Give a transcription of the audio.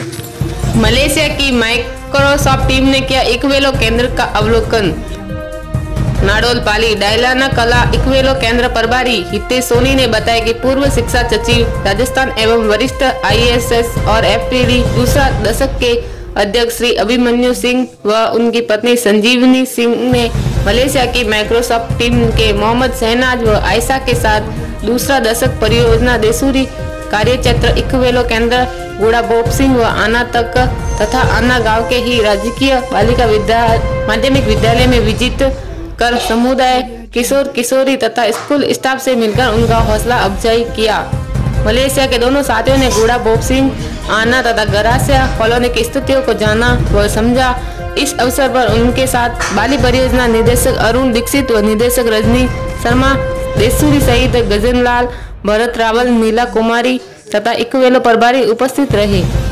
Malaysia की Microsoft team ने किया इक्वेलो केंद्र का अवलोकन। नाडोल पाली डायलाना कला इक्वेलो केंद्र प्रभारी हितेश सोनी ने बताया कि पूर्व शिक्षा सचिव राजस्थान एवं वरिष्ठ IAS और FTD दूसरा दशक के अध्यक्ष श्री अभिमन्यु सिंह व उनकी पत्नी संजीवनी सिंह ने मलेशिया की माइक्रोसॉफ्ट टीम के मोहम्मद शहनाज व आयशा के साथ दूसरा दशक परियोजना देसूरी कार्यक्षेत्र इक्वेलो केंद्र गुड़ा बोप सिंह व आना तक तथा आना गांव के ही राजकीय बालिका माध्यमिक विद्यालय में विजिट कर समुदाय किशोर किशोरी तथा स्कूल स्टाफ से मिलकर उनका हौसला अफजाई किया। मलेशिया के दोनों साथियों ने गुड़ा बोप सिंह, आना तथा गरासिया कॉलोनी की स्थितियों को जाना व समझा। इस अवसर पर उनके साथ बाली परियोजना निदेशक अरुण दीक्षित व निदेशक रजनी शर्मा देसूरी सहित गजनलाल, भरत रावल, नीला कुमारी तथा इक्वेलो प्रभारी उपस्थित रहे।